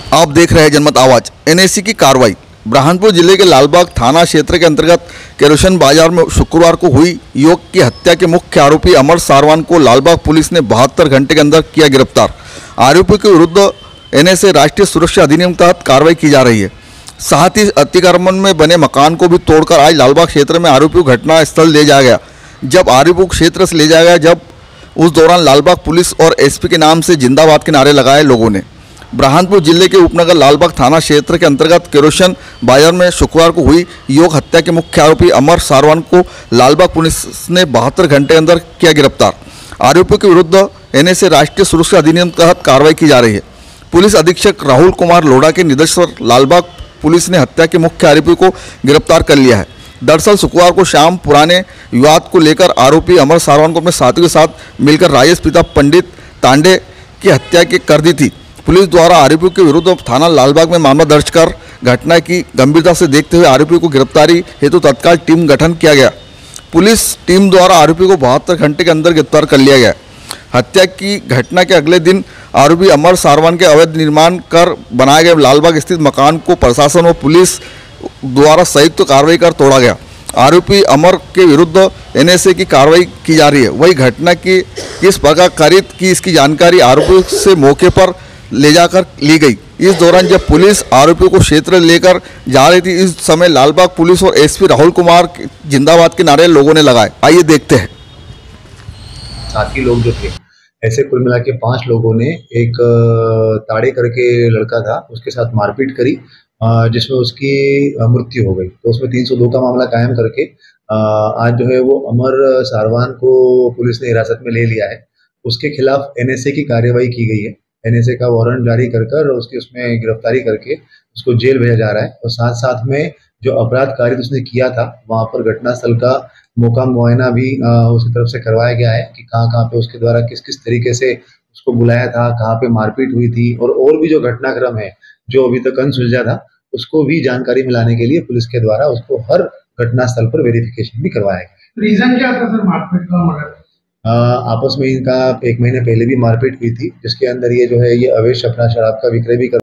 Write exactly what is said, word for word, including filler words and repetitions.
आप देख रहे हैं जनमत आवाज। एनएसए की कार्रवाई। बुरहानपुर जिले के लालबाग थाना क्षेत्र के अंतर्गत केरोसिन बाजार में शुक्रवार को हुई युवक की हत्या के मुख्य आरोपी अमर सारवान को लालबाग पुलिस ने बहत्तर घंटे के अंदर किया गिरफ्तार। आरोपी के विरुद्ध एनएसए राष्ट्रीय सुरक्षा अधिनियम के तहत कार्रवाई की जा रही है। साथ ही अतिक्रमण में बने मकान को भी तोड़कर आज लालबाग क्षेत्र में आरोपी को घटना स्थल ले जाया गया। जब आरोपी को क्षेत्र से ले जाया गया, जब उस दौरान लालबाग पुलिस और एसपी के नाम से जिंदाबाद के नारे लगाए लोगों ने। बुरहानपुर जिले के उपनगर लालबाग थाना क्षेत्र के अंतर्गत केरोसिन बाजार में शुक्रवार को हुई युवक हत्या के मुख्य आरोपी अमर सारवान को लालबाग पुलिस ने बहत्तर घंटे के अंदर किया गिरफ्तार। आरोपियों के विरुद्ध एनएसए राष्ट्रीय सुरक्षा अधिनियम के तहत कार्रवाई की जा रही है। पुलिस अधीक्षक राहुल कुमार लोढ़ा के निर्देश पर लालबाग पुलिस ने हत्या के मुख्य आरोपी को गिरफ्तार कर लिया है। दरअसल शुक्रवार को शाम पुराने विवाद को लेकर आरोपी अमर सारवान को अपने साथियों के साथ मिलकर राजेश पिता पंडित तांडे की हत्या की कर दी थी। पुलिस द्वारा आरोपियों के विरुद्ध थाना लालबाग में मामला दर्ज कर घटना की गंभीरता से देखते हुए आरोपियों को गिरफ्तारी हेतु तत्काल टीम गठन किया गया। पुलिस टीम द्वारा आरोपी को बहत्तर घंटे के अंदर गिरफ्तार कर लिया गया। हत्या की घटना के अगले दिन आरोपी अमर सारवान के अवैध निर्माण कर बनाए गए लालबाग स्थित मकान को प्रशासन और पुलिस द्वारा संयुक्त कार्रवाई कर तोड़ा गया। आरोपी अमर के विरुद्ध एनएसए की कार्रवाई की जा रही है। वही घटना की किस प्रकार कारित की इसकी जानकारी आरोपी से मौके पर ले जाकर ली गई। इस दौरान जब पुलिस आरोपियों को क्षेत्र लेकर जा रही थी, इस समय लालबाग पुलिस और एसपी राहुल कुमार जिंदाबाद के नारे लोगों ने लगाए। आइए देखते हैं। साथी लोग जो थे, ऐसे कुल मिला के पांच लोगों ने एक ताड़े करके लड़का था, उसके साथ मारपीट करी जिसमें उसकी मृत्यु हो गई। तो उसमें तीन सौ दो का मामला कायम करके आज जो है वो अमर सारवान को पुलिस ने हिरासत में ले लिया है। उसके खिलाफ एनएसए की कार्यवाही की गई है। एनएसए का वारंट जारी कर कर उसकी उसमें गिरफ्तारी करके उसको जेल भेजा जा रहा है। और साथ साथ में जो अपराध कार्य उसने किया था, वहां पर घटनास्थल का मौका मुआयना भी उसकी तरफ से करवाया गया है कि कहाँ कहाँ पे उसके द्वारा किस किस तरीके से उसको बुलाया था, कहाँ पे मारपीट हुई थी, और और भी जो घटनाक्रम है जो अभी तक अनसुलझा था, उसको भी जानकारी मिलाने के लिए पुलिस के द्वारा उसको हर घटनास्थल पर वेरिफिकेशन भी करवाया गया। रीजन क्या था सर मारपीट का? मगर आपस में इनका एक महीने पहले भी मारपीट हुई थी, जिसके अंदर ये जो है ये अवैध अपना शराब का विक्रय भी कर